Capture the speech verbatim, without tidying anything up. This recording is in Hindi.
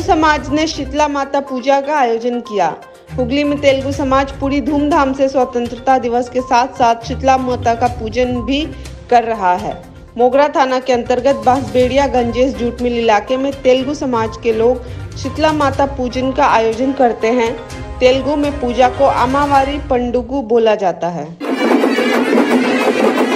समाज ने शीतला माता पूजा का आयोजन किया। हुगली में तेलुगु समाज पूरी धूमधाम से स्वतंत्रता दिवस के साथ साथ शीतला माता का पूजन भी कर रहा है। मोगरा थाना के अंतर्गत बांसबेड़िया गंजेश जूट मिल इलाके में तेलुगु समाज के लोग शीतला माता पूजन का आयोजन करते हैं। तेलुगु में पूजा को अमावारी पंडुगु बोला जाता है।